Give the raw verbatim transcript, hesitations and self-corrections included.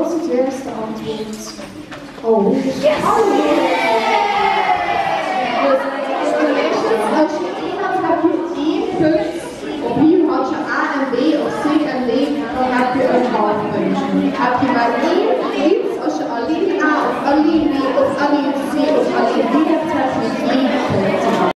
was het juiste antwoord? Oh, yes! Als je iemand hebt je één punt, opnieuw had je A en B of C en D, dan heb je een half puntje. Heb je